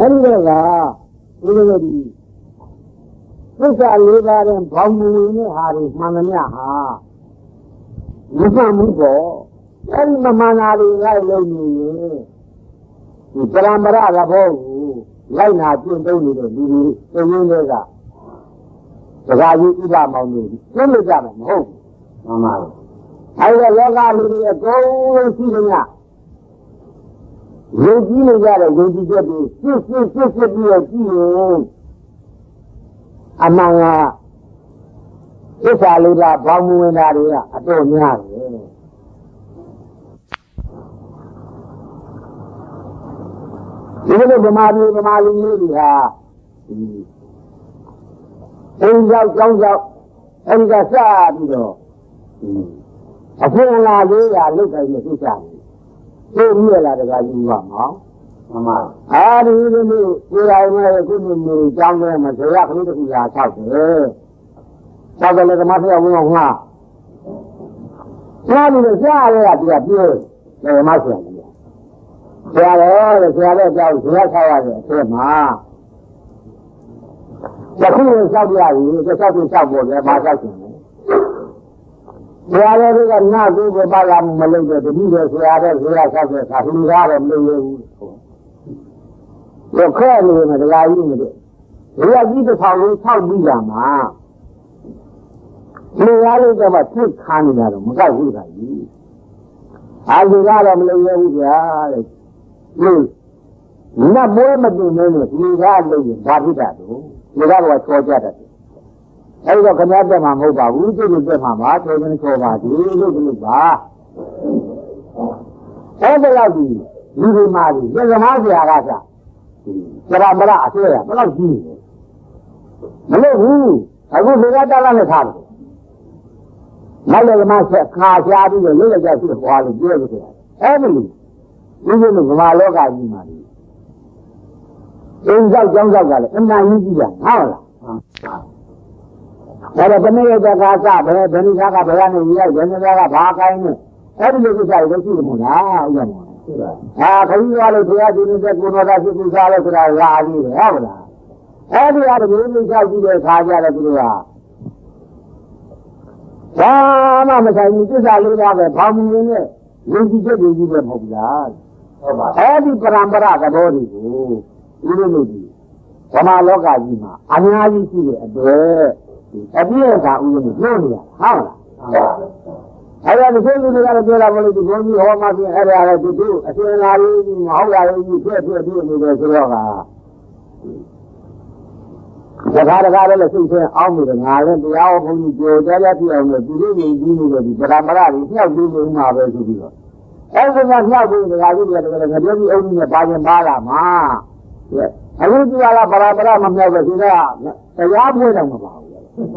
အဲဒီကဒီလိုဒီသစ္စာလေးပါးတဲ့ဘောင်မူနဲ့ဟာတွေမှန်သမျှဟာမမှန်ဘူးပေါ့အဲဒီမမှန်တာတွေလိုက်လို့နေရင်ဒီပရမရသဘောကိုလိုက်နာကျင့်သုံးနေတဲ့လူတွေသင်ရင်းတွေကစကားကြီးဥပမောင်တွေသိလို့ကြမယ်မဟုတ်ဘူးမှန်ပါဘူးအဲဒီလောကလူတွေအကုန်လုံးရှိနေကြယုံကြည်နေကြတဲ့ယုံကြည်ချက်တွေစစ်ပြီးတော့ကြည့်ရင်အမှန်ကသစ္စာလေးပါးဘောင်မူဝင်တာတွေကအတော့များတယ်ဒီလိုဗမာလူမျိုးတွေဟာအင်းရောက်ကြောင်းရောက်အဲဒီကစပြီးတော့အဖွင့်လာလေးရလုတ်တိုင်းနဲ့သိကြတယ်သိပြီးရလာတကယူပါမောင်းမှန်ပါအဲဒီလိုမျိုးကိုယ်တိုင်မဲ့ခုမျိုးကြောင်းတယ်မဆိုရခလေးတစ်ခုရာ၆တယ်၆တယ်လည်းဓမ္မဖျက်ဝင်အောင်ငှားပြီးတော့ကြားရတာဒီကပြောတယ်ဓမ္မဆရာကြီးဆရာတော်ကြောင့်ဆရာဆောက်ရတယ်အထက်မှာတခုကိုဆောက်ပြရပြီဆောက်ပြီးဆောက်ပေါ်တယ်ဘာဆောက်ရှင်လဲဆရာတော်ကနာကိုပါလာမလုပ်တဲ့တတိယဆရာတော်ဆောက်တဲ့ခါလူကားတော့မလုပ်ရဘူးတော့ခဲနေတယ်တရားကြီးနေတယ်ဒီကကြီးတစ်ထောင်လုံးဆောက်ပြီးတာမှာလူကားလို့ကမှထိခါနေတာတော့မကောက်ဘူးခါကြီးလူကားတော့မလုပ်ရဘူးဗျာတဲ့လို့နတ်ဘွဲမတင်နေလို့ဒီကားလို့ဘာဖြစ်တာတော့ဒီကားကချောကြတတ်တယ်အဲဒီတော့ခဏတက်မှာမဟုတ်ပါဘူးသူတို့တက်မှာပါချောချင်းချောပါဒီလို့ပါအဲဒီလောက်ဒီလူတွေမှာဒီသမားဆရာကစသရမရအဆွဲရဘယ်လောက်ကြီးမလို့ဘူးအခုဒီကတက်လာနဲ့ထားတယ်နောက်လည်းမဆက်ခါရှားပြီးတော့လွတ်လပ်ကြရှိသွားလို့ပြောလို့ဆိုတာအဲဒီလိုဒီလိုဗမာလောကကြီးမှာလေအင်းကြောက်ကြောင်းကြောက်ကလည်းအမှန်ကြီးကြီးတာဟုတ်လားဒါတော့ဘယ်နဲ့ရတဲ့ကာကဘယ်နည်းကဘယ်ကနေရိုက်ဘယ်နည်းကဘာကိုင်းနဲ့အဲဒီလိုကိစ္စတွေရှိတယ်မို့လားဥပမာခရီးသွားလို့ဘုရားရှင်တဲ့ကိုတော်သားရှိကူစားလို့ဆိုတာလာပြီးတယ်ဟုတ်လားအဲဒီအရဒီလိုကြောက်ကြည့်တဲ့ခါကြတယ်သူတို့ကဘာမှမဆိုင်ဘူးသစ္စာလေးပါးပဲဘောင်မူရင်းနဲ့ယုံကြည်ချက်တွေကြီးပဲမဟုတ်လားဟုတ်ပါအဲဒီပရံပရသဘောတွေကိုဦးလို့ဒီဓမ္မလောကကြီးမှာအများကြီးရှိတဲ့အတွက်အပြည့်အစုံဦးလို့ပြောနေတာဟုတ်လားအဲ့ဒါဒီလိုလူတွေကလည်းပြောတာမလို့ဒီဘုန်းကြီးဟောမှပြင်အဲ့ဒါလည်းသူအစင်လာလေးမဟုတ်တာလေးကြီးထွက်နေတယ်ဆိုတော့ကတခါလည်းစိတ်ထဲအောင်းနေတယ်ငါလည်းတရားဟောဘုန်းကြီးကြောကြပြအောင်လို့သူတို့မြင်ပြီးနေတယ်ဒီပရမရကြီးမြောက်ပြီးနေမှာပဲဆိုပြီးတော့အဲ့ဒါကမြောက်ပြီးတရားကြီးတွေကငါပြောပြီးအုံကြီးနဲ့ပါရင်ပါလာမှာအခုဒီကလာပရမရမမြောက်ပဲဒီကတရားပွဲတော့မပါဘူး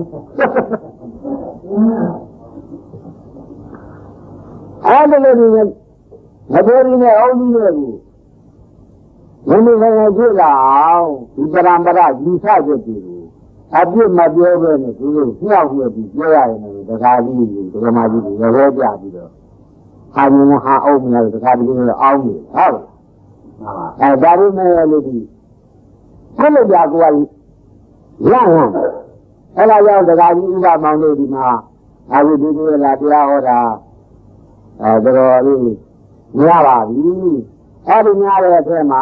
အဲ့ဒါလိုနေမတော်ရင်းနဲ့အောင်းကြီးနဲ့ကိုဘယ်လိုလဲကြည့်လာအောင်ဒီပရမရယူဆချက်တွေကိုအပြစ်မပြောဘဲနဲ့သူတို့မြောက်ပြီးပြောရရင်တခါကြီးဓမ္မကြီးတွေရောပြပြီးတော့ဟာမြင်ဟာအုပ်မြင်တခါကြီးတွေအောင်းနေဟုတ်လားဒါရုံနဲ့လို့ဒီဘယ်လိုကြာကိုရရအဲ့ဒါကြောင့်တခါကြီးဥပမောင်တို့ဒီမှာအခုဒီလိုလာတရားဟောတာတော်တော်လေးများပါပြီအဲ့ဒီများတဲ့အထက်မှာ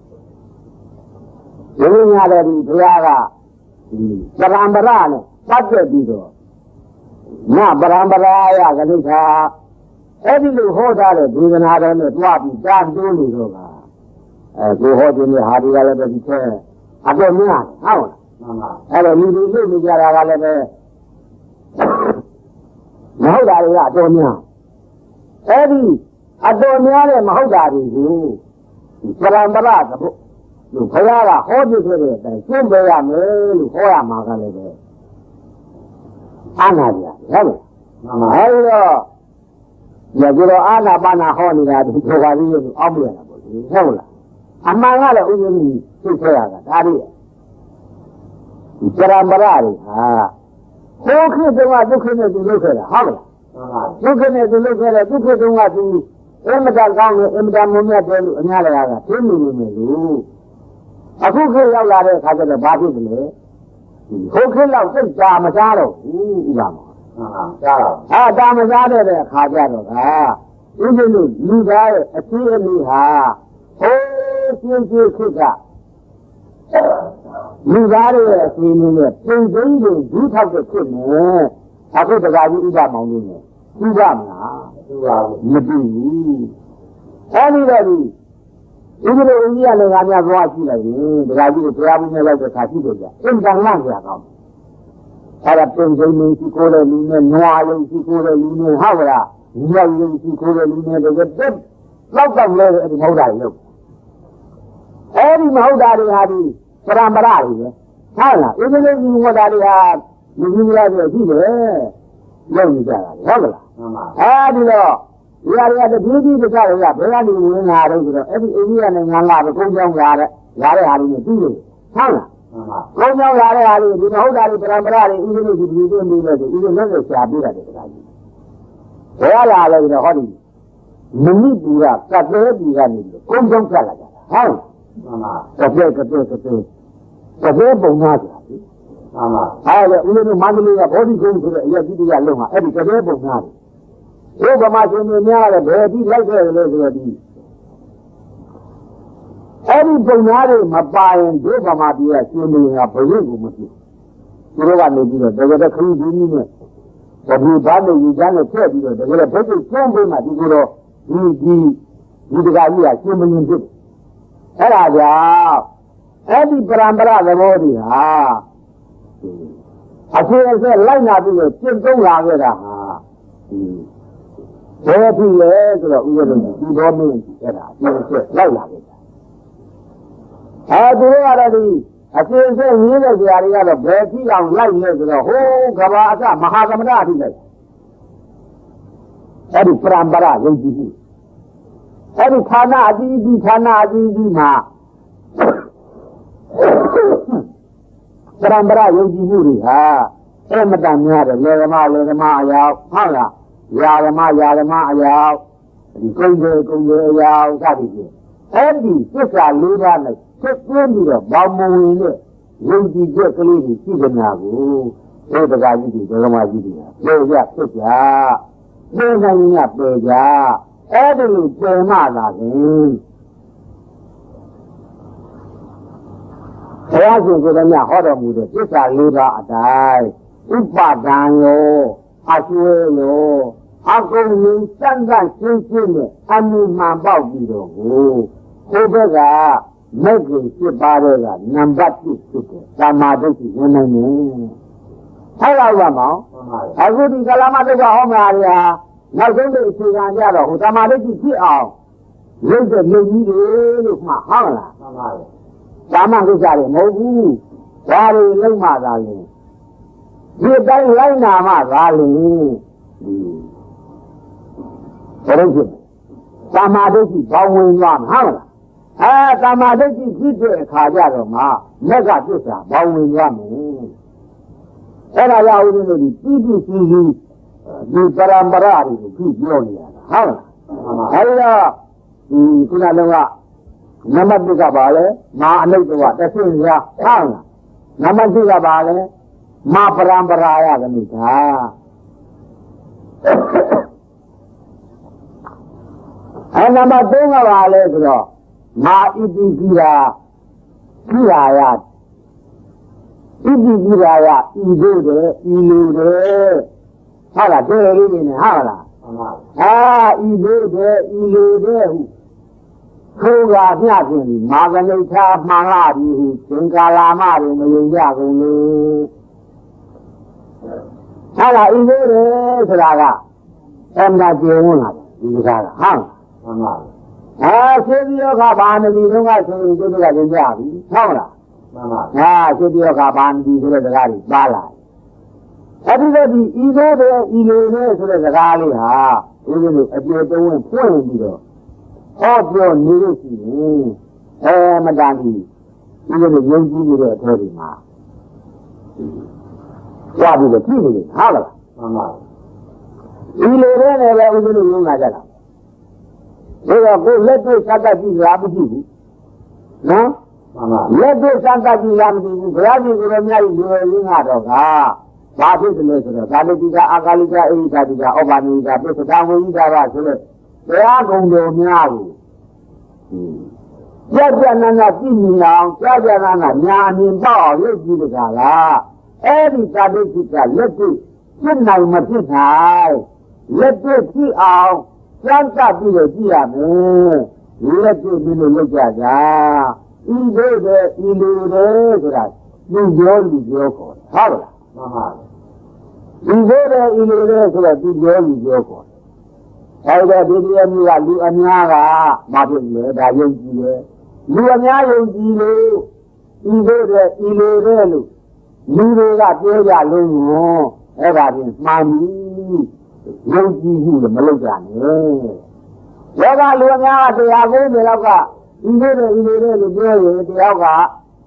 ဒီလိုများတဲ့ဒီဘုရားကပရံပရနဲ့ပတ်သက်ပြီးတော့ညပရံပရာယကတိခါအဲ့ဒီလိုဟောထားတဲ့ဒေသနာတော်နဲ့တွားပြီးတားတိုးနေတော့ကကိုဟောခြင်းနဲ့ဟာဒီကလည်းဒီထဲအပေါ်များဟုတ်လားအဲ့တော့လူတွေလို့နေကြတာကလည်းပဲမဟုတ်တာတွေကအတော်များအဲ့ဒီအတော်များတဲ့မဟုတ်တာတွေကိုပရံပရသဘောလို့ဘုရားကဟောပြခဲ့တဲ့အတိုင်းရှင်းပြရမယ်လို့ဟောရမှာကလည်းပဲအာနာပြဟုတ်လားအဲ့တော့ဒီကတော့အာနာပါနာဟောနေတာဒီဘုရားကြီးကိုအောက်ပြရတာပေါ့လေဟုတ်လားအမှန်ကလည်းဥပ္ပယသိခဲ့ရတာဒါတွေပရံပရတွေဟာဒုက္ခတုံးကဒုက္ခနဲ့သူလုပ်ခဲ့တာဟုတ်လားဒုက္ခနဲ့သူလုပ်ခဲ့တယ်ဒုက္ခတုံးကသူအမတန်ကောင်းတယ်အမတန်မုန်းမြတ်တယ်လို့အများလည်းကသိနေနေလို့အခုခေတ်ရောက်လာတဲ့ခါကျတော့ဘာဖြစ်လဲဟိုခေတ်လောက်စိတ်ကြာမစားတော့ဘူးဥပမာကြားတော့တာမစားတဲ့အခါကျတော့ဥပ္ပလို့လူသားရဲ့အသေးအလေးဟာဟိုးရှင်းရှင်းခေတ်ကလူသားရဲ့အသေးလေးနဲ့ပြင်သိမ်းကိုဒူးထောက်တဲ့ဖြစ်နေအခုတကားကြီးဥပမောင်လို့နေဥပမလားဥပါဘူးမတူဘူးအဲဒီတော့ဒီဥပ္ပလို့အိန္ဒိယနိုင်ငံများသွားကြည့်လိုက်ရင်တကားကြီးကိုတရားမှုနဲ့လိုက်တဲ့ခါရှိတယ်ကြာအင်တန်လန့်ကြကောင်းအဲ့ဒါပြင်သိမ်းနေရှိခိုးတဲ့လူနဲ့နွားရုံရှိခိုးတဲ့လူနဲ့ဟုတ်လားညောင်ရုံရှိခိုးတဲ့လူနဲ့တကယ်တက်လောက်တော့လဲအဲ့ဒီမဟုတ်တာတွေလို့အဲ့ဒီမဟုတ်တာတွေဟာဒီပရမရတွေပဲဟုတ်လားဥပ္ပလို့ဒီမဟုတ်တာတွေဟာလူကြီးများတွေရှိတယ်လုပ်နေကြတာဟုတ်ကလားမှန်ပါအဲဒီတော့ဒီဟာတွေကတပြေးပြေးတခြားတွေကဘယ်ကနေဝင်လာတော့ဆိုတော့အဲ့ဒီအိန္ဒိယနိုင်ငံလာတော့ကုန်းကြောင်းလာတဲ့ဟာတွေနဲ့ပြီးလို့ဟုတ်လားမှန်ပါကုန်းကြောင်းလာတဲ့ဟာတွေဒီမဟုတ်တာတွေပရမရတွေဥပ္ပလို့ဒီပြေးပြေးနေလို့ဒီလိုလက်နဲ့ရှာပြရတယ်တရားကြီးဘယ်လာလဲဆိုတော့ဟောဒီမဏိပူရကတ်သေးပူရနေလို့ကုန်းကြောင်းကတ်လာကြတာဟုတ်မှန်ပါကတ်သေးပုံသားကြတာမှန်ပါအဲ့ဒါဦးလေးမန္တလေးကဘောဓိကုန်းဆိုတဲ့အရာကြီးတရားလုံးဟာအဲ့ဒီကတဲ့ပုံသားတွေဘုဗမာရှင်တွေများလည်းဘယ်ပြီးလိုက်ခဲ့လို့ဆိုတော့ဒီအဲ့ဒီပုံသားတွေမပါရင်ဘုဗမာပြည်ကရှင်တွေကဘယ်လိုကိုမဖြစ်သူတို့ကနေပြီးတော့တကယ်တော့ခရီးဒီနည်းနဲ့ဘယ်ဘာလို့ယူကြမ်းနဲ့ထည့်ပြီးတော့တကယ်တော့ဘုသူကျန်းပေးမှဒီကိုတော့ဒီတကားကြီးကရှင်မင်းဖြစ်အဲ့ဒါကြောင့်အဲ့ဒီပရံပရသဘောတွေဟာအခြေအဆက်လိုက်နာပြီးတော့ကျင့်သုံးလာခဲ့တာဟာဘယ်ဖြစ်လဲဆိုတော့ဥပဒေဒီတော်မင်းအဲ့ဒါအခြေအဆက်လိုက်လာခဲ့တာသူတို့ကတော့ဒီအခြေအဆက်ရင်းတဲ့ဇာတိကတော့ဘယ်ဖြစ်အောင်လိုက်လဲဆိုတော့ဟိုးကဘာအစမဟာသမဏအထိလိုက်အဲ့ဒီပရံပရယုံကြည်မှုအဲ့ဒီဌာနအကြီးကြီးဌာနအကြီးကြီးမှာပရံပရယုံကြည်မှုတွေဟာအဲ့မတန်များတယ်လေဓမ္မအယောက်ဟုတ်လားယာဓမ္မအယောက်ဒီကုန်းတွေအယောက်စသည်ဖြင့်အဲ့ဒီသစ္စာ၄ပါးနဲ့ဆက်သွင်းပြီးတော့ဘောင်မဝင်တဲ့ယုံကြည်ချက်ကလေးတွေရှိကြညာကိုဒီတကားကြီးတွေဓမ္မကြီးတွေပြေရဖြစ်ကြပြေနိုင်ရပြေကြအဲ့ဒီလိုပြေမှလာတယ်ဘုရားရှင်ကိုယ်တော်မြတ်ဟောတော်မူတဲ့သစ္စာ၄ပါးအတိုင်းဥပါဒံရောအကျွေးရောအကုန်လုံးစံစံရှင်းရှင်းနဲ့အမှုမှန်ပေါက်ပြီးတော့ကိုယ်ဘက်ကမဂ္ဂင်7ပါးတဲ့ကနံပါတ်1ဖြစ်တယ်သမာဓိရှိနေနိုင်တယ်ဟုတ်လားဗျမောင်အခုဒီကလာမတုတ်ကဟောမှာတွေဟာနောက်ဆုံးတဲ့အခြေခံကြတော့ဟိုသမာဓိဖြစ်အောင်လုပ်တဲ့လူကြီးတွေလို့မှဟုတ်လားမှန်ပါရဲ့ဒါမှကိစ္စတွေမဟုတ်ဘူးဒါတွေလုံးမှသာရင်ဒီတိုင်းလိုက်နာမှသာရင်ဘယ်လိုဖြစ်သမာဓိဘောင်းဝင်သွားမှာဟုတ်လားသမာဓိဖြစ်တဲ့အခါကျတော့မှမက်ကပြစ္ဆာဘောင်းဝင်သွားမယ်အဲ့ဒါကြောင့်ဦးဇင်းတို့ဒီပြည်စီဒီပရံပရာတွေကိုကြည့်ပြောနေရတာဟုတ်လားအဲ့ဒါဒီခုနလုံးကနံပါတ်1ကပါလဲမာအနုတ္တဝတဆင့်ရာဟုတ်လားနံပါတ်2ကပါလဲမာပရံပရာယကမိသာနံပါတ်3ကပါလဲဆိုတော့မာဣတိကိရာကိရာယဣတိကိရာယဤတို့တယ်ဤလိုတယ်ဟုတ်လားတဲ့လေးနေဟုတ်လားဤတို့တယ်ဤလိုတယ်ဟုခိုးကမျှပြင်မာဂနိဋ္ဌာမှန်လာပြီဟုသင်္ကာလာမတွေမယုံကြကုန်လေဟာလားဤလိုတယ်ဆိုတာကအမှန်ကျေဝင်လာဒီစကားကဟုတ်မှန်ပါစေတိယောဂဘာနတိတုန်းကဆိုရင်တို့ကလည်းကြပြီဟုတ်လားမှန်ပါစေတိယောဂဘာနတိဆိုတဲ့စကားတွေပါလာအဲ့ဒီလိုဒီဤလိုတယ်ဤလိုတယ်ဆိုတဲ့စကားလေးဟာဒီလိုအပြေတုံးဝင်ဖွင့်ပြီးတော့ဟောပြောနေလို့ရှိရင်မတန်ကြီးဒီလိုယုံကြည်နေတဲ့အထဲဒီမှာကြားပြီးတော့ကြည့်နေတယ်ဟုတ်လားမှန်ပါဒီလိုတဲ့လည်းပဲဥပဒေယုံလာကြတာဒါတော့ကိုလက်တွေ့စကားကြည့်လားမကြည့်ဘူးနော်လက်တွေ့စံတတ်ကြည့်ရမသိဘူးဘုရားရှင်ကိုယ်တော်မြတ်ကြီးလူရင်းကတော့ကဘာဖြစ်တယ်လဲဆိုတော့သာလတိကအာကာလိကအိဒါတိကဩဘာနိကပစ္စဒဝိဒါရဆိုတဲ့တရားကုံတော်များကိုကြကြနာနာကြည့်မြင်အောင်ကြကြနာနာညာအမြင်ပေါ့အောင်လုပ်ကြည့်ကြလားအဲ့ဒီသာလတိကလက်တွေ့ဖြစ်နိုင်မဖြစ်နိုင်လက်တွေ့ဖြစ်အောင်စံတတ်ပြီးတော့ကြည့်ရမယ်လက်တွေ့ပြီးလို့လုပ်ကြတာဤလိုတဲ့ဤလိုတဲ့ဆိုတာလူပြောခေါ်ဟုတ်လားမှန်ပါဒီလိုတဲ့ဤလိုတဲ့ဆိုတော့သူပြောခေါ်တယ်အဲဒီဒီတရားမျိုးကလူအများကမဖြစ်လေဒါယုံကြည်တယ်လူအများယုံကြည်လို့ဤလိုတဲ့ဤလိုတဲ့လို့လူတွေကပြောကြလို့အဲ့ဒါပြင်မှန်ပြီယုံကြည်မှုလည်းမလုပ်ကြနဲ့ယောဂလူအများကတရားကိုနေတော့ကဤလိုတဲ့လို့ပြောရင်တယောက်က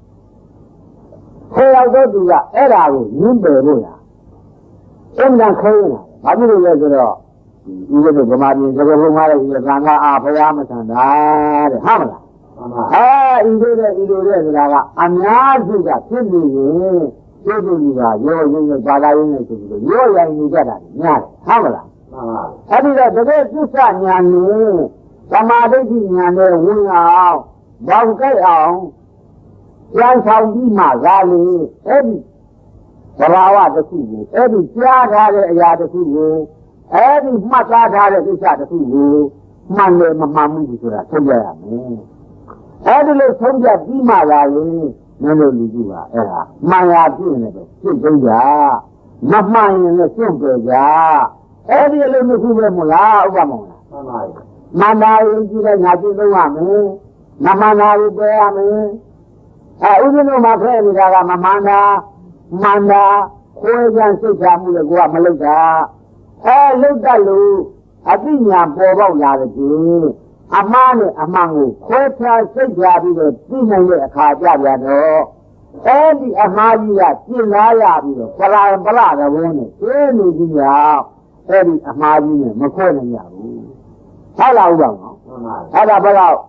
ခေရောက်တော့သူကအဲ့ဒါကိုညှင်းပယ်လို့လားအင်းတန်ခဲနေတာဘာဖြစ်လို့လဲဆိုတော့ဒီလိုဗမာပြည်သဘောလုံးမားတဲ့ဒီကံကအာဘုရားမဆန်တာတဲ့ဟုတ်မလားဤလိုတဲ့ဆိုတာကအများစုကဖြစ်နေရင်ကျိုးတူကရောရင်းဘာသာရင်းနဲ့ဆိုပြီးရောရိုင်းနေကြတာများတယ်ဟုတ်မလားအဲ့ဒီတော့တကယ်သစ္စာဉာဏ်နဲ့သမာဓိဉာဏ်နဲ့ဝင်အောင်ဘောင်ကြိုက်အောင်ကျမ်းဆောင်ပြီးမှသာလေအဲ့ဒီဘဝတစ်ခုကိုအဲ့ဒီကြားထားတဲ့အရာတစ်ခုကိုအဲ့ဒီမှတ်သားထားတဲ့ကိစ္စတစ်ခုကိုမှန်တယ်မမှန်ဘူးဆိုတာသိကြရမယ်အဲ့ဒီလိုဆုံးဖြတ်ပြီးမှသာလေမင်းတို့လူကြီးကအဲ့ဒါမှန်ရပြည့်နေတယ်သိကြကြမမှန်ရင်လည်းသိကြကြအဲ့ဒီလိုမျိုးခုပဲမလားဥပမာလားမှန်ပါပြီမန္တာယုံကြည်တဲ့ငါကြည့်လို့ရမယ်မမှန်တာကိုပြောရမယ်ဥပ္ပနုမှာခဲ့နေတာကမမှန်တာခွဲကြံစိတ်ချမှုလည်းကိုကမလုပ်တာလုပ်တတ်လို့အသိဉာဏ်ပေါ်ပေါက်လာတဲ့အမှားနဲ့အမှန်ကိုခွဲခြားစိတ်ချပြီးတော့သိနိုင်တဲ့အခါကြပြန်တော့အဲ့ဒီအမှားကြီးကကျင့်လာရပြီးတော့ပလာသဘောနဲ့ကျင်းနေကြအောင်အဲ့ဒီအမှားကြီးနဲ့မခွဲနိုင်ရဘူးဟုတ်လားဥပမာအဲ့ဒါဘယ်တော့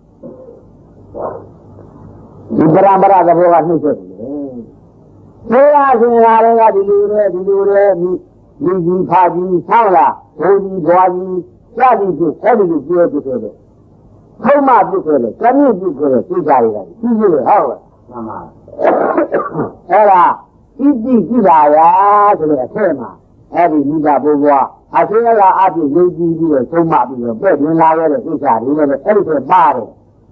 ဒီပရံပရသဘောကနှိမ့်ဆက်တယ်ဘုရားရှင်ကလည်းဒီလိုတဲ့လူကြီးဖာကြီးဆောင်းလားဘုန်းကြီးဘွားကြီးစသည်ဖြင့်အဲ့ဒီလိုပြောပြခဲ့တယ်ထုံးမပြခဲ့တယ်ကမြင့်ပြခဲ့တယ်သိကြရတယ်ကြီးကြီးဟုတ်လားမှန်ပါအဲ့ဒါဣတိကြည့်ပါရာဆိုတဲ့အထက်မှာအဲ့ဒီမိဘဘုရားအသေးကအပြည့်ယုံကြည်ပြီးတော့ထုံးမပြီးတော့ပြည့်တင်လာခဲ့တဲ့သိကြတယ်လည်းအဲ့ဒီထဲပါတယ်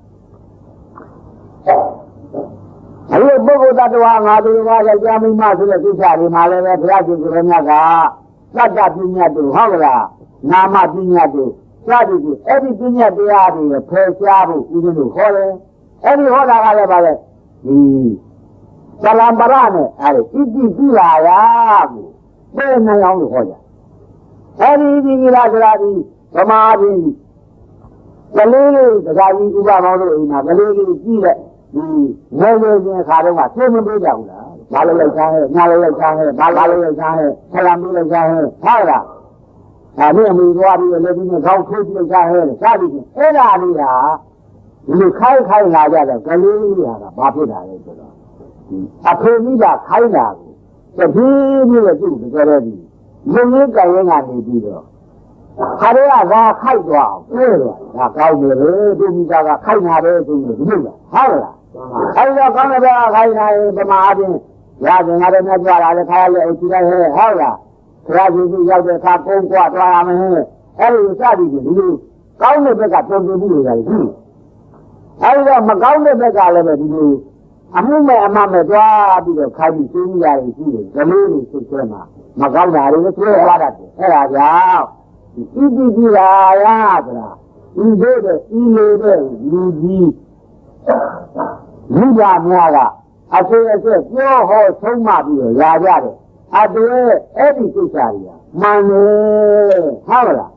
အဲ့ဒီပုဂ္ဂိုလ်တ attva ငါတို့ကယောက်ျားမိန်းမဆိုတဲ့သိစ္စာတွေမှာလည်းပဲဘုရားရှင်ကိုယ်တော်မြတ်ကသတ္တပညာတို့ဟုတ်ကလားနာမပညာတို့စသည်ဖြင့်အဲ့ဒီပညာတရားတွေဖယ်ရှားဖို့ဦးဇင်းတို့ခေါ်တယ်အဲ့ဒီဟောတာကလည်းပါလေဒီသလံပရနဲ့အဲ့ဒီဣတိပိလာယကိုသိနိုင်အောင်လို့ဟောကြအဲ့ဒီဒီလာကြတာဒီဗမာပြည်ကလေးလေးတရားကြီးဥပမောင်းတို့အိမ်မှာကလေးလေးကြည့်တဲ့ဒီငယ်ငယ်ချင်းခါတော့ကသိမပေးကြဘူးလားဘာလို့လိုက်ချမ်းဟဲ့ညာလို့လိုက်ချမ်းဟဲ့ဘာလာလို့လိုက်ချမ်းဟဲ့ဆလာမျိုးလိုက်ချမ်းဟဲ့ဟုတ်လားဒါနဲ့အမိသွားပြီးလည်းဒီနဲ့ခေါင်းထိုးပြလိုက်ချမ်းဟဲ့စသည်ဖြင့်အဲ့ဒါလေးဟာဒီလိုခိုင်းလာကြတော့ကလေးကြီးဟာဘာဖြစ်တာလဲဆိုတော့အဖေမိကခိုင်းတာကိုတပည့်မျိုးရဲ့သူ့ကြတဲ့ဒီလူကြီးကရင်ကနေပြီးတော့ခါရကသာခိုက်သွားအောင်ပြေးသွားဒါကောင်းတယ်လေဒီမိသားကခိုက်နာတယ်ဆိုလို့ဒီလိုလားဟုတ်လားအဲဒီတော့ကောင်းတဲ့ဘက်ကခိုက်နာရင်ဗမာအပြင်ရာဇင်ငါတို့နဲ့ကြွလာတယ်ခါရလေအကြည့်လိုက်ဟဲ့ဟုတ်လားဘုရားရှင်ကြီးရောက်တဲ့အခါကုန်းကွာသွားရမယ်အဲဒီစသည်ဖြင့်ဒီလိုကောင်းတဲ့ဘက်ကပုံပြမှုတွေကြတယ်အဲဒီတော့မကောင်းတဲ့ဘက်ကလည်းပဲဒီလိုအမှုမဲ့အမှမဲ့သွားပြီးတော့ခိုက်ပြီးသိနေရတယ်ရှိတယ်ကလေးတွေသိချင်မှာမကောင်းတာတွေလည်းသိရတတ်တယ်အဲဒါကြောင့်ဣတိပိလာယဆိုတာဤတို့တဲ့ဤလိုတဲ့လူကြီးလူပါများကအသေးအကျက်ပြောဟောဆုံးမပြီးတော့ရာကြတယ်အတွေ့အဲ့ဒီကိစ္စကြီးမှန်တယ်ဟုတ်လား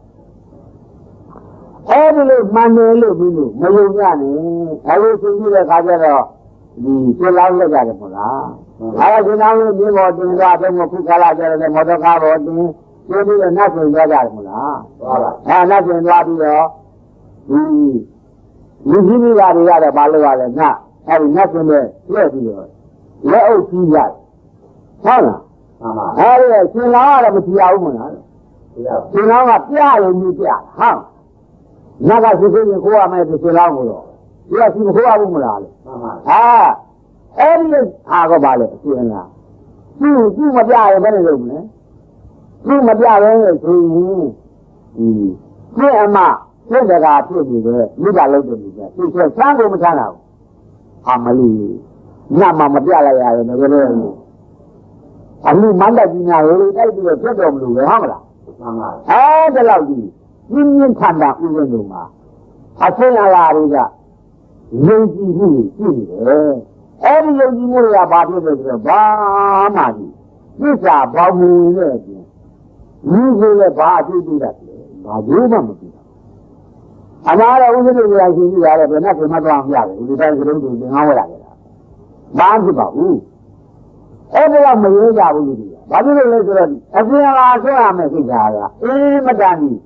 အဲ့ဒီလိုမှန်တယ်လို့ပြီးလို့မယုံကြနဲ့အဲ့လိုသိပြီးတဲ့ခါကျတော့ဒီပြလောက်လက်ရတယ်မဟုတ်လားအဲ့ဒါဒီနောက်လို့မြေပေါ်တင်သွားတော့ခုခါလာကြတယ်မော်တော်ကားပေါ်တင်ကျိုးပြီးတော့နတ်ဆိုသွားကြတယ်မဟုတ်လားဟုတ်ပါနတ်ဆိုသွားပြီးတော့လူကြီးမိသားတွေကတော့မလုပ်ရလဲနတ်အဲဒီနတ်စင်းနဲ့ပြည့်ပြီးတော့လက်အုပ်ကြီးရဟုတ်လားမှန်ပါအဲဒီရှင်လောင်းကတော့မကြည့်ရဘူးမလားရှင်လောင်းကပြရုံကြီးပြဟုတ်နတ်ကရှိသေးရင်ခိုးရမယ်ဆိုရှင်လောင်းကိုတော့ဒီကရှိမခိုးရဘူးမလားလေမှန်ပါအဲဒီဟာကပါလေရှင်လားသူမပြရင်ဘယ်လိုလုပ်မလဲသူမပြဘဲနဲ့ဆိုရင်ပြည့်အမပြည့်တကာဖြစ်ပြီးတော့မိဘလုပ်တယ်လို့သူကစမ်းကိုမချမ်းတာဘူးအမလီညမှာမပြလိုက်ရတယ်ငါတို့အမှုမန္တကြီးညာကိုတိုက်ပြီးတော့ဖြစ်တော်မလို့ပဲဟုတ်မလားမှန်ပါအဲဒီလောက်ကြီးပြင်းပြင်းထန်ထန်ဥပဒေမှာအဆင်းအလာတွေကယုံကြည်မှုရှိနေတယ်အဲဒီယုံကြည်မှုတွေကဘာဖြစ်လဲဆိုတော့ဘာမှကြီးသစ္စာဘောင်မူနဲ့အပြင်လူကိုလည်းဘာအထူးပြုတတ်တယ်ဘာလို့မှမပြုတာအနာတော့ဥပဒေရာရှိကြီးရတယ်ဘယ်နဲ့ပြန်မသွားမရဘူးဒီတိုင်းကလေးတွေသင်္ဟောင်းရခဲ့တာဘာဖြစ်ပါဘူးအဲ့ဒါမရိုးကြဘူးလူတွေကဘာဖြစ်လို့လဲဆိုတော့အပြင်လာဆွဲရမယ်သိကြတာမတန်ဘူး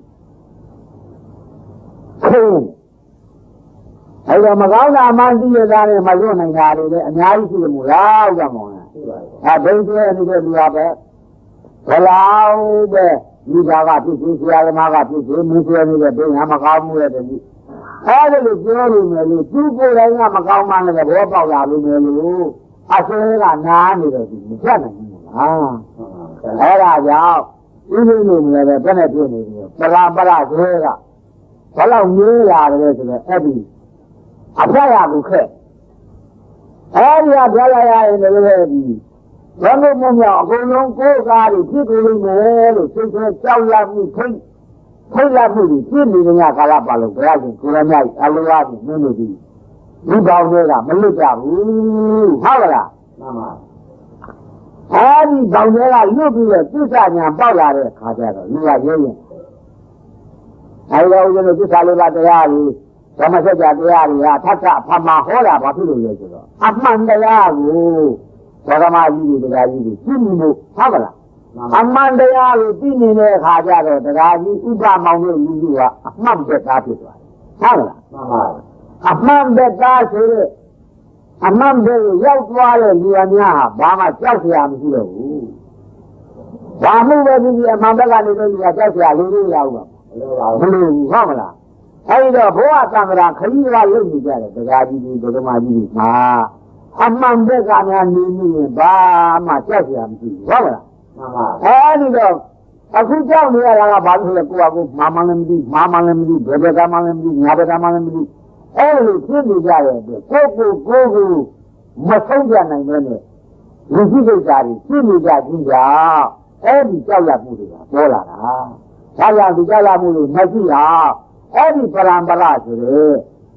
အဲ့တော့မကောင်းတာမှန်းသိရတာနဲ့မလွတ်နိုင်တာတွေလည်းအများကြီးရှိတယ်မို့လားဥက္ကမောင်လားဘိန်းဆွဲနေတဲ့လူကပဲဘလောက်ပဲဒီဘာကဖြစ်ဖြစ်ဆရာသမားကဖြစ်ဖြစ်မင်းဆွဲနေတဲ့ဘိန်းကမကောင်းဘူးလေတည်းအဲ့ဒါလို့ပြောလို့မယ်လို့သူကိုယ်တိုင်ကမကောင်းမှလည်းဘောပေါက်လာလို့မယ်လို့အဆွဲကနားနေတော့ဒီမဖြတ်နိုင်ဘူးလားအဲ့ဒါကြောင့်ဥပ္ပလို့လည်းပဲဘယ်နဲ့ဖြစ်နေလဲပရာပရဆွဲကဘလောက်မျိုးလာတယ်ဆိုတော့အဲ့ဒီအဖက်ရကူခက်အဲဒီကပြောလိုက်ရရင်လည်းဒီဘယ်လိုမှမအကုန်လုံးကိုယ်ကားတွေဖြစ်ကုန်လိမ့်မယ်လို့သိတဲ့ကြောက်ရမှုထိတ်ရမှုတွေပြည့်နေတဲ့ကာလပါလို့ဘုရားရှင်ကိုရမြတ်အလိုအားဖြင့်မင်းတို့ဒီပေါင်းတွေကမလွတ်ကြဘူးဟုတ်လားမှန်ပါအဲဒီပေါင်းတွေကလွတ်ပြီးတော့သစ္စာညာပေါက်လာတဲ့ခါကျတော့လူကရဲရင်အဲဒီတော့ဦးဇင်းတို့သစ္စာလေးပါးတရားကြီးဓမ္မစကြာတရားတွေကထပ်ထဖမဟောတာဘာဖြစ်လို့လဲဆိုတော့အမှန်တရားကိုဓမ္မကြီးတွေတရားကြီးတွေသိနေလို့ဟုတ်ကလားအမှန်တရားကိုသိနေတဲ့အခါကျတော့တရားကြီးဥပမောင်တို့လူကြီးကအမှန်ပဲသားဖြစ်သွားတယ်ဟုတ်ကလားမှန်ပါအမှန်ပဲသားဆိုတော့အမှန်ပဲရောက်သွားတဲ့လူအများဟာဘာမှကြောက်စရာမရှိတော့ဘူးဘာမှုပဲဖြစ်ဖြစ်အမှန်ဘက်ကနေတော့လူကကြောက်စရာလူတွေရောက်ပါမလို့ဟုတ်မလားအဲဒီတော့ဘုရားသံဃာခရီးကလုပ်နေကြတယ်တရားကြီးတွေဓမ္မကြီးတွေမှာအမှန်ဘက်ကများနေနေရင်ဘာမှကြောက်စရာမရှိဘူးဟုတ်မလားမှန်ပါအဲဒီတော့အခုကြောက်နေရတာကဘာလို့လဲကိုယ့်အကူမာမလည်းမသိမာမလည်းမသိဘယ်ဘက်ကမှလည်းမသိညာဘက်ကမှလည်းမသိအဲဒီလိုဖြစ်နေကြတဲ့အတွက်ကိုယ်မဆုံးကြနိုင်တဲ့လူကြီးကိစ္စတွေဖြစ်နေကြခြင်းကြောင့်အဲဒီကြောက်ရမှုတွေကပေါ်လာတာဒါကြောင့်ဒီကြောက်ရမှုတွေမရှိအောင်အဲ့ဒီပရံပရဆိုတဲ့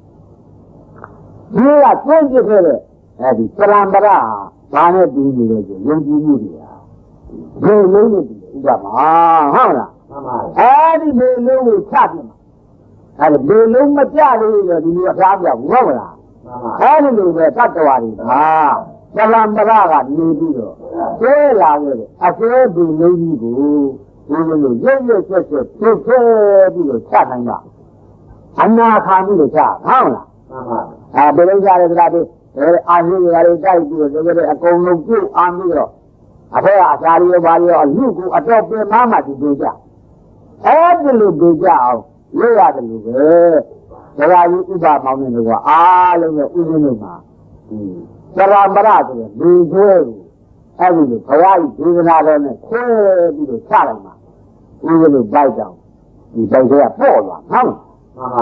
ဒီကတွင်းပြခဲ့တဲ့အဲ့ဒီပရံပရဘာနဲ့ပြီးနေလဲဆိုယုံကြည်မှုတွေဟာဘယ်လုံးနဲ့ပြီးဥပမာဟုတ်လားမှန်ပါအဲ့ဒီဘယ်လုံးကိုချပြမှာအဲ့ဒီဘယ်လုံးမကြလို့လေဒီလိုအထားပြဘူးဟုတ်လားမှန်ပါအဲ့ဒီလိုပဲတတ္တဝါတွေဟာပရံပရကနေပြီးတော့ကျဲလာခဲ့တယ်အကျဲဒီလုံးကြီးကိုဒီလိုရွတ်ဆက်ဖြစ်ပြီးတော့ချနိုင်တာအနာခံမှုလို့ကြားဟုတ်လားမှန်ပါဘယ်လိုကြားရလဲတရားတွေအာရုံတွေတိုက်ပြီးတော့အကုန်လုံးပြုတ်အားပြီးတော့အဖေအစာရီဘာရောလူကိုအတော့ပြင်မှမှဒီကြအဲ့ဒီလိုကြကြအောင်လို့ရတယ်လို့ပဲဒါကကြီးဥပမောင်းနေလို့ကအားလုံးရဲ့ဥပင်းလို့မှာသရမရဆိုတဲ့လူကျွဲကိုအဲ့ဒီလိုဘုရားကြီးဒေသနာတော်နဲ့ခွဲပြီးတော့ချလိုက်မှာဥပင်းလို့ပိုက်တောင်ဒီပိုက်ကပေါ့သွားဟုတ်မှန်ပါ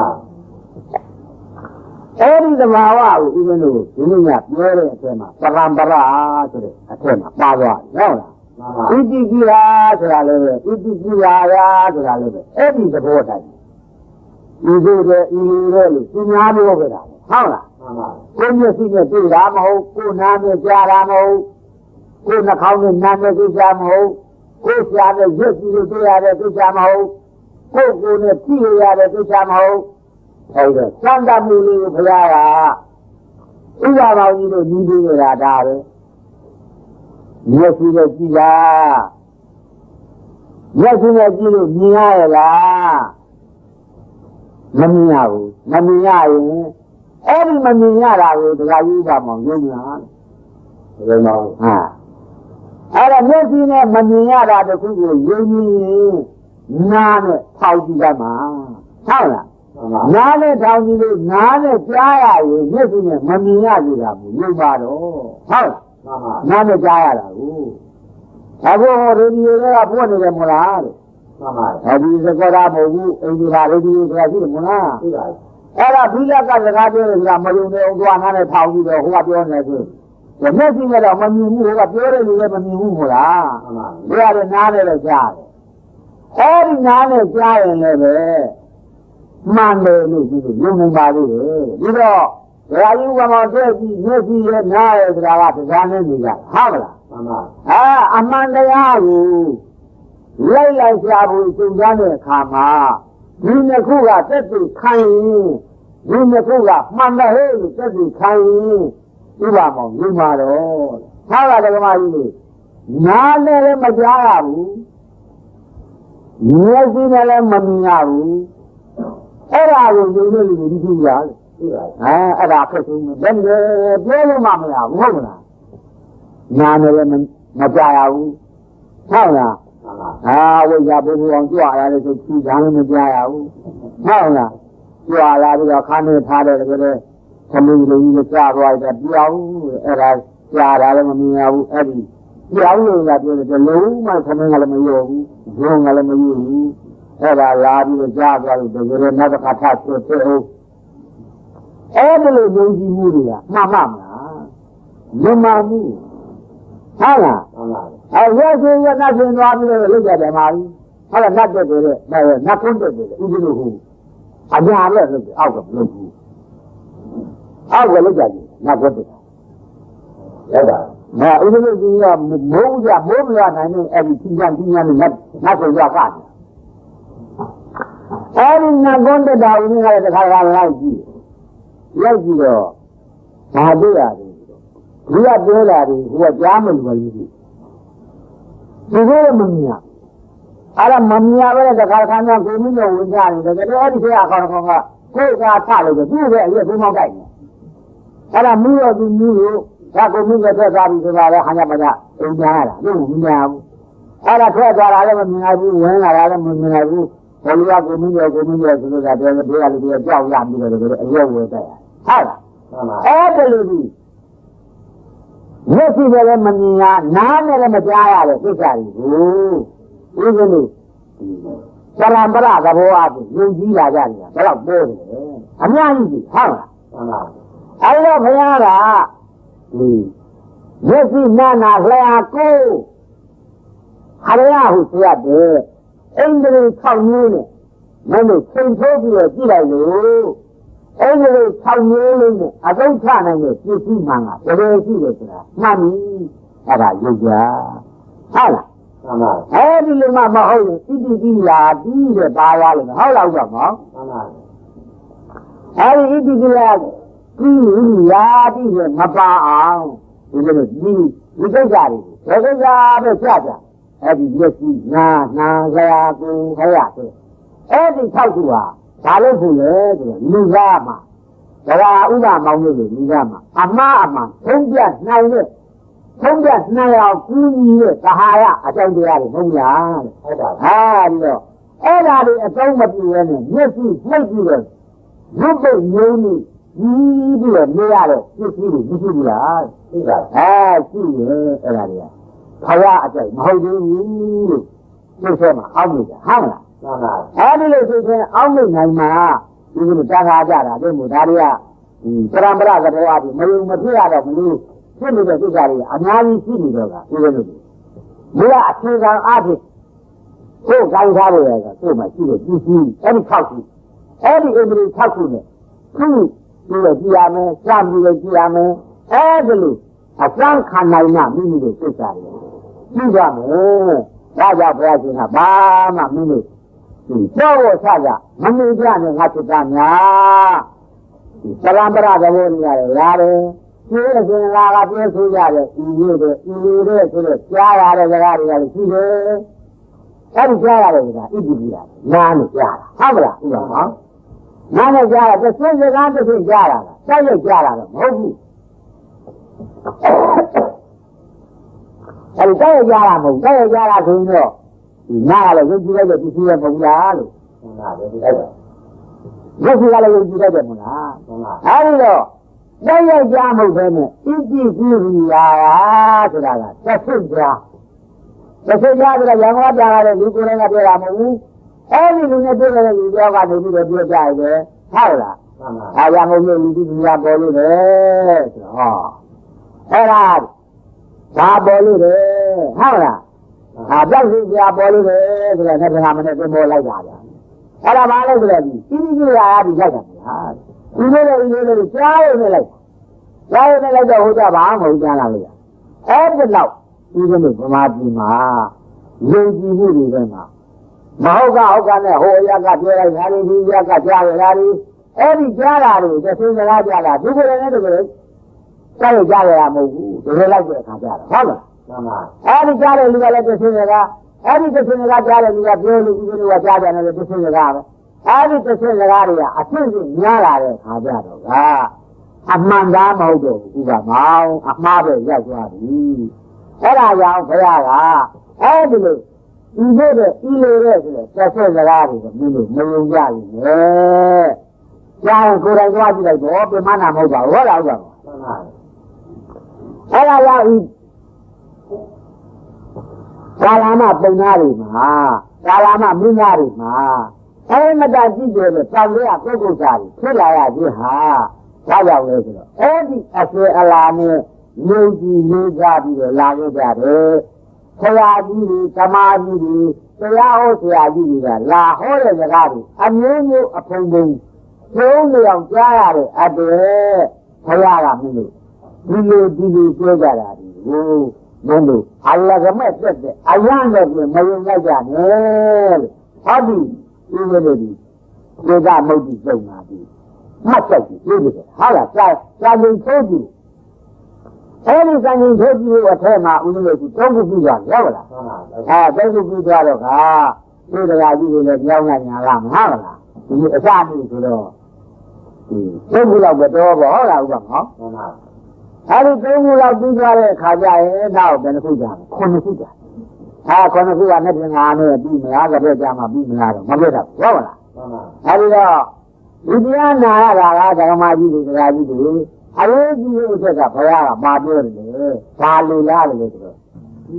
အဲ့ဒီသဘာဝကိုဥပ္ပန္နကိုဒီနေ့ညပြောတဲ့အထက်မှာပရံပရာဆိုတဲ့အထက်မှာပါသွားတယ်ဟုတ်လားဣတိကိရာဆိုတာလည်းပဲဣတိကိရာယာဆိုတာလည်းပဲအဲ့ဒီသဘောတိုင်းဤသို့တဲ့ဤလိုလို့သူများပြောခဲ့တာဟုတ်လားမှန်ပါကိုမျက်စိနဲ့တွေ့တာမဟုတ်ကိုနားနဲ့ကြားတာမဟုတ်ကိုနှာခေါင်းနဲ့နားနဲ့သိကြမဟုတ်ကိုရှားနဲ့ရက်ကြည့်လို့တွေ့ရတဲ့သိကြမဟုတ်ကိုယ်နဲ့ကြည့်ရတဲ့သိကြမဟုတ်ဟုတ်တယ်စံတမှုလေးကိုဘုရားကဥပပါကြီးတို့ညီးပြီးရတာပဲမျက်စိနဲ့ကြည့်တာမျက်စိနဲ့ကြည့်လို့မြင်ရရလားမမြင်ရဘူးမမြင်ရရင်အဲ့ဒီမမြင်ရတာကိုတရားကြီးကမှယုံလားဘယ်မှာဟာအဲ့ဒါမျက်စိနဲ့မမြင်ရတာတခုကိုယုံရင်နားနဲ့ထောက်ကြည့်ကြမှာဟုတ်လားမှန်ပါနားနဲ့ထောက်ကြည့်လို့နားနဲ့ကြားရရင်မျက်စိနဲ့မမြင်ရကြတာဘူးယုံပါတော့ဟုတ်လားမှန်ပါနားနဲ့ကြားရတာကိုအခုရေဒီယိုကပွက်နေတယ်မလားတဲ့မှန်ပါအဲဒီစကားမဟုတ်ဘူးအင်ဂျီဘာရေဒီယိုဆိုတာရှိတယ်မလားသိပါအဲ့ဒါဘိလကစကားပြောတယ်ကမယုံတဲ့ဥဒ္ဒဝနာနဲ့ထောင်ပြီးတော့ဟိုကပြောနေဆိုမျက်စိနဲ့တော့မမြင်ဘူးဟိုကပြောတဲ့လူလည်းမမြင်ဘူးမို့လားမှန်ပါဒီရတယ်နားနဲ့လည်းကြားတယ်အဲ့ဒီနားနဲ့ကြားရင်လည်းပဲမှန်တယ်လို့ဒီလိုယုံနေပါသေးတယ်ပြီးတော့ဒရာယုကမောတဲ့ကြီးမျက်စိရဲ့နားရဲ့ဆိုတာကတရားနဲ့နေကြဟုတ်မလားမှန်ပါအမှန်တရားကိုလိုက်ရှားဖို့ကြိုးစားတဲ့အခါမှာဒီနှစ်ခုကတက်တူခိုင်းရင်ဒီနှစ်ခုကမှန်တယ်ဟဲ့လို့တက်တူခိုင်းရင်ဒီပါမောင်ဒီမှာတော့သာသာဓမ္မကြီးလို့နားနဲ့လည်းမကြားရဘူးမျက်စိနဲ့လည်းမမြင်ရဘူးအဲ့ဒါကိုယုံနေလို့ဒီကြည့်ရတယ်သိပါအဲ့ဒါဖြစ်ဆုံးတယ်ဘယ်လိုပြောလို့မှမရဘူးဟုတ်မလားနားနဲ့လည်းမကြားရဘူးဟုတ်လားမှန်ပါဝိဇ္ဇာဘုံအောင်ကြွလာတယ်ဆိုဖြူကြမ်းမကြားရဘူးဟုတ်လားကြွလာပြီးတော့ခါနေထားတယ်တကယ်သမီးလူကြီးကြားသွားတယ်ပြောင်းအဲ့ဒါကြားတာလည်းမမြင်ရဘူးအဲ့ဒီပြောင်းလို့ရပြောတယ်လုံးဝသမီးကလည်းမယုံဘူးဘုံကလည်းမယုံဘူးအဲ့ဒါလာပြီးတော့ကြားသွားလို့တကယ်နောက်တစ်ခါထဆွဆွအောင်အဲ့ဒီလိုယုံကြည်မှုတွေကမှန်မှမလားမမှန်ဘူးဟုတ်လားမှန်ပါရဲချင်းရနတ်ချင်းသွားပြီးတော့လုတ်ကြတယ်မှာဟုတ်လားနတ်တက်တယ်တဲ့နတ်ကွန်းတက်တယ်ဥပ္ပလို့ဟုတ်အညာလည်းလုတ်အောက်ကမလုတ်ဘူးအောက်ကလုတ်ကြတယ်နတ်ကွန်းတက်ရပါဥပ္ပလို့ကြီးကမိုးမရနိုင်နဲ့အဲ့ဒီသီးညာနဲ့နတ်ဆိုရကတယ်အဲ့ဒီနတ်ကွန်းတက်တာဦးကလည်းတစ်ခါလိုက်ကြည့်တော့ဘာတွေ့ရလဲဒီကပြောလာတယ်ဟိုကကြားမလို့ဘူးဒီလိုမမြင်အဲ့ဒါမမြင်ပဲတခါခါမှကိုမိလို့ဝင်ကြတယ်တကယ်အဲ့ဒီခေတ်အကောင်ကကိုယ်ကထလို့သူ့ရဲ့အရက်ဘုံမောက်တိုက်တယ်အဲ့ဒါမိတော့သူမိလို့ဒါကိုမိကထွက်သွားပြီဆိုတာလည်းဟာညမကြအိမ်ကြားရတာလို့မမြင်ဘူးအဲ့ဒါထွက်သွားတာလည်းမမြင်နိုင်ဘူးဝင်လာတာလည်းမမြင်နိုင်ဘူးဘယ်လိုကကိုမိလို့ဆိုလို့ကတည်းကပြောရလို့ကြောက်ရပြီးတော့တကယ်အရက်ဝယ်တိုက်ဟုတ်လားမှန်ပါအဲ့ဒါလို့ဒီမျက်စိနဲ့လည်းမမြင်ရနားနဲ့လည်းမကြားရတဲ့ကိစ္စတွေကိုဦးဇင်းတို့သရံပရသဘောအပြင်ယုံကြည်လာကြတယ်ဘယ်တော့ပိုးတယ်အများကြီးဟုတ်လားမှန်ပါအဲ့တော့ဘုရားကဒီမျက်စိနာနာလျှာကိုဟာရဟုဆိုရတယ်အိန္ဒြေ6မျိုးနဲ့မင်းတို့ချိန်ထိုးပြီးတော့ကြည့်လိုက်လို့အဲ့ဒီလို6မျိုးလုံးနဲ့အသုံးချနိုင်တဲ့ပစ္စည်းမှန်ကဘယ်လိုရှိလဲဆိုတာမှန်ပြီအဲ့ဒါယုတ်ကြဟုတ်လားမှန်ပါအဲ့ဒီလိုမှမဟုတ်ရင်ဣတိတိယာတိတဲ့ပါရလို့ဟုတ်လားတော့မောမှန်ပါအဲ့ဒီဣတိတိယာတိယာတိတဲ့မပါအောင်ဒီလိုဒီကိစ္စတွေဘယ်ကိစ္စပဲဖြတ်ကြအဲ့ဒီမျက်စိနာလျှာကိုခရတဲ့အဲ့ဒီ6ခုဟာဘာလို့ဖို့လဲဆိုတော့လူသားမှာဒါကဥပမောင်းလို့လူသားမှာအမှားသုံးပြနိုင်တဲ့သုံးပြနိုင်အောင်ကူညီတဲ့သဟာရအကြောင်းတရားတွေမဟုတ်လားတဲ့ဟုတ်ပါဟာပြီးတော့အဲ့ဒါတွေအသုံးမပြုရနဲ့မျက်စိနှိပ်ပြီးတော့ရုပ်ပုတ်ညုံနေပြီးတော့နေရတဲ့ပစ္စည်းတွေမရှိဘူးလားသိပါရှိရဲ့အဲ့ဒါတွေကခရအကြိုက်မဟုတ်သေးဘူးလို့သိစေမှာအောက်နေတာဟုတ်လားမှန်ပါအဲ့ဒီလိုဆိုရင်အောက်မိတ်နိုင်မှာဒီလိုတာခါကြတာတို့မို့ဒါတွေကပရံပရသဘောအပြင်မယုံမဖြစ်ရတော့ဘူးဖြစ်နေတဲ့ကိစ္စတွေအများကြီးရှိနေတော့ကဒီလိုမျိုးဒီကအခြေခံအားဖြင့်ကိုယ်ကိုင်းထားလို့ရတာကိုယ်မှာရှိတဲ့ပစ္စည်းအဲ့ဒီ6ခုအဲ့ဒီအင်္ဂလိပ်6ခုနဲ့ခုဒီလိုကြည့်ရမယ်စပြီးတော့ကြည့်ရမယ်အဲ့ဒီလိုအစမ်းခံနိုင်မှမိမိတို့စိတ်ဓာတ်တွေကြည့်ရမယ်ဒါကြောင့်ဘုရားရှင်ကဘာမှမိမိတော့ဝဆကြမမြင်ကြနဲ့ငါဖြစ်တာများသရံပရသဘောနေရတယ်ရတယ်ကျေးဇူးလာကပြောဆိုရတယ်ဤရတဲ့ဆိုတော့ကြားရတဲ့စကားတွေကလည်းရှိတယ်အဲ့ဒီကြားရတယ်ကဣတိပိလာနားနဲ့ကြားတာဟုတ်မလားဥပမာနော်နားနဲ့ကြားတာတစ်စင်းစကားတစ်စင်းကြားတာလားတိုက်ရိုက်ကြားတာတော့မဟုတ်ဘူးအဲဒီတိုက်ရိုက်ကြားတာမဟုတ်တိုက်ရိုက်ကြားတာဆိုရင်တော့ဒီနားကလည်းယုံကြည်လိုက်တဲ့ပစ္စည်းရဲ့ပုံလားလို့ဟုတ်လားဒီတိုက်တယ်ရုပ်ကလည်းယုံကြည်လိုက်တယ်မလားဟုတ်လားအဲဒီတော့တိုက်ရိုက်ကြားမဟုတ်ဘဲနဲ့ဣတိကိရိယာဆိုတာကတစ်ဆင့်ကြားတစ်ဆင့်ကြားဆိုတော့ရံသွားပြလာတဲ့လူကိုယ်တိုင်ကပြောတာမဟုတ်ဘူးအဲဒီလူနဲ့တွေ့တဲ့လူတယောက်ကနေပြီးတော့ပြောကြရတယ်ဟုတ်လား။အားရမလို့လူကြီးများပေါ်လို့တယ်ဆိုတော့ဟောအဲ့ဒါဘာပေါ်လို့လဲဟုတ်လား။ဟာပြောက်စီပြပေါ်လို့တယ်ဆိုတော့နှစ်ခါမနဲ့ပြန်ပေါ်လိုက်တာဗျာ။အဲ့ဒါဘာလို့ဆိုတော့ဒီကြီးရာဒီလိုက်တာဗျာ။ဒီလိုလေးကြားရနေလိုက်။ကြားရနေလိုက်တော့ဟိုကြဘာမှမဟုတ်ကြလားလေ။အဲ့ဒီတော့ဒီလိုဗမာပြည်မှာယုံကြည်မှုတွေထဲမှာမဟုတ်ကနဲ့ဟိုအရကပြောလိုက်တာဒီအရကကြားရတာဒီအဲ့ဒီကြားတာတွေသင်္စကားကြားတာဒီကိုယ်လည်းတကယ်ကြားရကြရမဟုတ်ဘူးဒီလိုလိုက်တဲ့အခါကြားတာဟုတ်လားမှန်ပါအဲ့ဒီကြားတဲ့လူကလည်းသင်္စကားအဲ့ဒီသင်္စကားကြားတဲ့လူကပြောလို့ဒီလိုကကြားတယ်လည်းသင်္စကားပဲအဲ့ဒီသင်္စကားတွေကအရှင်းရှင်းများလာတဲ့အခါကြတော့ကအမှန်သားမဟုတ်တော့ဘူးကမောင်အမှားပဲရောက်သွားပြီအဲ့ဒါကြောင့်ဘုရားကအဲ့ဒီလိုဒီလိုတဲ့ဤလိုတဲ့ဆိုတဲ့သက်ဆက်စကားတွေကမင်းတို့မယုံကြဘူးလေ။ကြားရင်ကိုယ်တိုင်ကြွားကြည့်လိုက်တော့ပြမနာမဟုတ်ပါဘူးဟုတ်လားဟုတ်ပါ့။မှန်ပါဘူး။အဲ့ဒါရောက်ဤကာလမပုံသားတွေမှာကာလမမင်းသားတွေမှာအဲ့မတကြည့်ကြတဲ့တောင်လေးကပုဂ္ဂိုလ်သားတွေဖြစ်လာရခြင်းဟာဘာကြောင့်လဲဆိုတော့အဲ့ဒီအဆွေအလာနဲ့လူကြီးလေးစားပြီးတော့လာခဲ့ကြတယ်။ဆရာကြီးတွေဓမ္မကြီးတွေတရားဟောဆရာကြီးတွေကလာဟောတဲ့စကားတွေအမျိုးမျိုးအဖုံဖုံသုံးနေအောင်ကြားရတဲ့အတွေ့ဘုရားကမင်းတို့ဒီလိုပြောကြတာဒီဟိုမင်းတို့အလ္လာဟ်ကမဲ့တက်တဲ့အယံနဲ့ပြင်မယုံလိုက်ကြနဲ့လို့ဟောဒီလိုလိုဒီကမုတ်တိစုံတာဒီမှတ်ချက်ကြီးပြောတယ်ဟုတ်လားစာရင်ထိုးကြည့်အဲ့ဒီစာရင်ထိုးကြည့်လို့အထက်မှာဦးလို့သူသုံးခုပြီးသွားရောက်လားသုံးခုပြီးသွားတော့ဒီတရားကြီးတွေလည်းကြောင်းနိုင်ညာလားမဟုတ်လားဒီအစမှုဆိုတော့သုံးခုလောက်ပဲတော့ပေါ့ဟုတ်လားဥပမာဟုတ်ပါအဲ့ဒီသုံးခုလောက်ပြီးသွားတဲ့အခါကျရင်နောက်ဘယ်နှခုကြာလဲခုနှစ်ခုကြာခုနှစ်ခုကနဲ့ပြင်ငါနဲ့ပြီးမလားကြတဲ့ကြာမှပြီးမလားတော့မပြတ်တော့ဟုတ်လားအဲ့ဒီတော့ဒီတရားနာရတာကဓမ္မကြီးတွေတရားကြီးတွေအရေးကြီးတဲ့အချက်ကဘုရားကမှာပြောတယ်ဘာလို့လားလို့ဆိုတော့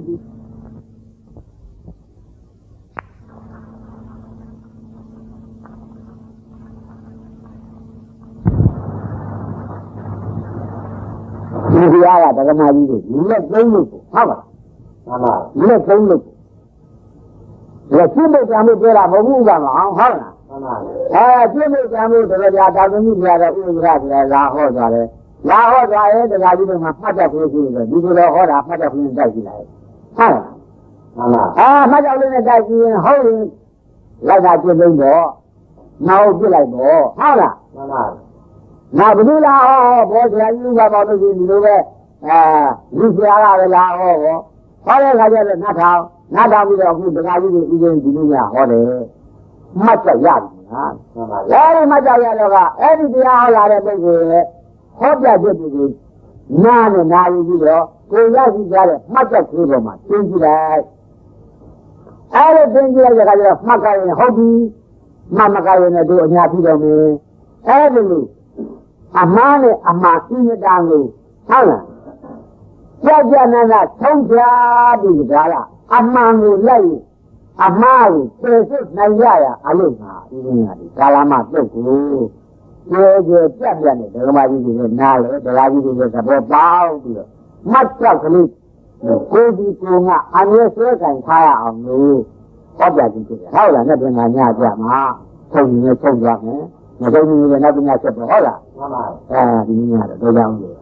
ဒီတရားကဓမ္မကြီးတွေလက်သုံးလို့ဟုတ်ပါလားမှန်ပါလက်သုံးလို့လက်ရှင်းဖို့ကြံလို့ပြောတာမဟုတ်ဘူးကမအောင်ဟုတ်လားမှန်ပါရှင်းဖို့ကြံလို့တရားတာသမီးများတဲ့ဥပဒရာလာဟောသွားတယ်လာဟောသွားရဲ့တရားကြီးတွေမှာမှတ်တတ်ဖို့ဆိုတော့ဒီလိုဟောတာမှတ်တတ်ဖို့တိုက်ကြည့်လိုက်ဟုတ်လားမှန်ပါမှတ်တတ်လို့နဲ့တိုက်ကြည့်ရင်ဟုတ်ရင်လိုက်တာပြည့်လုံးတော့နောက်ပြစ်လိုက်တော့ဟုတ်လားမှန်ပါနောက်ဘယ်လိုလားဘောဆရာကြီးကပေါ့လို့ဒီလိုပဲလူဆရာကလည်းလာဟောတဲ့ခါကျတော့နတ်ထောင်ပြီးတော့အခုတရားကြီးတွေဥစဉ်ဒီလိုညဟောတယ်မှတ်ချက်ရတယ်ဟာမှန်ပါအဲဒီမှတ်ချက်ရတော့ကအဲ့ဒီတရားဟောလာတဲ့ပုဂ္ဂိုလ်ရဲ့ဟောပြချက်တွေကိုနားနဲ့နာယူပြီးတော့ကိုယ်ရရှိကြတဲ့မှတ်ချက်ကလေးပေါ်မှာသင်ကြည့်လိုက်အဲ့ဒီသင်ကြည့်လိုက်တဲ့အခါကျတော့မှတ်ကြရင်ဟုတ်ပြီမှတ်မကြရင်လည်းတို့အညာပြီးတော့မယ်အဲ့ဒီလိုအမှားနဲ့အမှားသိနေတာကိုဟုတ်လားကြာနာထုံးပြပြီးဒါကအမှန်ကိုလိုက်အမှားကိုသိစိတ်နိုင်ရအလို့ငါဒီနေ့ကကာလမတုတ်ကိုကျေပြတ်နဲ့ဒဂမကြီးတွေနားလေဒဂကြီးတွေသဘောပေါက်ပြီးတော့မှတ်ချက်ကလေးကိုဒီကိုကအမြဲဆွဲကင်ထားရအောင်လို့ဟောပြခြင်းဖြစ်တယ်ဟုတ်လားနဲ့ပြန်ညကြမှာထုံနေထုံသွားမယ်မထုံနေလည်းနောက်ပြန်ဆက်တော့ဟုတ်လားမှန်ပါဒီညတော့ကြောင်းလို့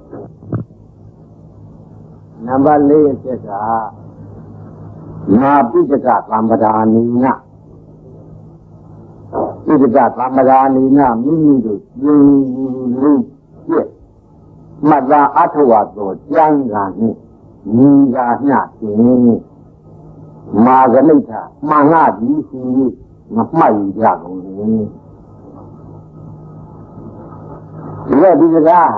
နံပါတ်4အချက်ကနာပိဋကသံပဒါနိနဣဒကသမ္မာနိနာမိမိတို့ပြုလို့ပြည့်မတ္တအထဝသောကျမ်းဂန်နှင့်ညီကာမျှတင်မာဂနိဋ္ဌမှန်လားဒီဟူမမှတ်ကြကုန်လေဒီတော့ဒီစကား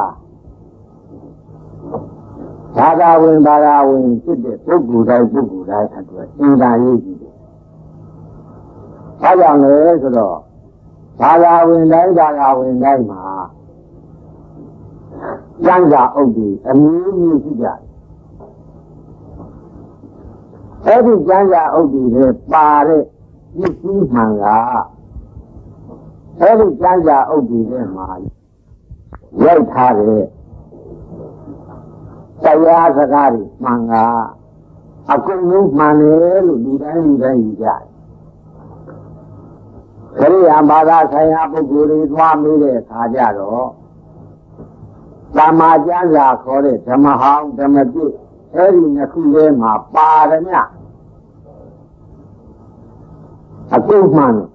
ဟာဘာသာဝင်ဖြစ်တဲ့ပုဂ္ဂိုလ်တိုင်းအတွက်အင်္ဂါရေးကြည့်တယ်။ဘာကြောင့်လဲဆိုတော့ဘာသာဝင်တိုင်းမှာကျမ်းစာအုပ်တွေအမျိုးမျိုးရှိကြတယ်။အဲဒီကျမ်းစာအုပ်တွေထဲပါတဲ့ပစ္စည်းမှန်ကအဲဒီကျမ်းစာအုပ်တွေထဲမှာရိုက်ထားတဲ့တရားစကားတွေမှန်ကအကုန်လုံးမှန်တယ်လို့ဒီတိုင်းယူကြတယ်။ခရိယာဘာသာဆိုင်ရာပုဂ္ဂိုလ်တွေသွားမေးတဲ့အခါကျတော့သမ္မာကျမ်းစာခေါ်တဲ့ဓမ္မဟောင်းဓမ္မပြည့်အဲဒီနှစ်ခုထဲမှာပါတယ်မြတ်အကုန်မှန်တယ်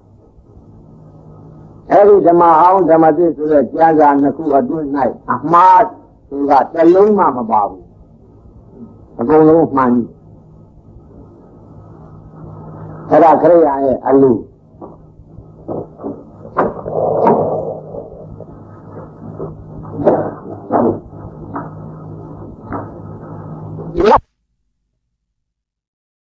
အဲဒီဓမ္မဟောင်းဓမ္မပြည့်ဆိုတဲ့ကျမ်းစာနှစ်ခုအတွင်း၌အမှားသူကတစ်လုံးမှမပါဘူးအကုန်လုံးမှန်ပြီအဲ့ဒါခရိယာရဲ့အလူ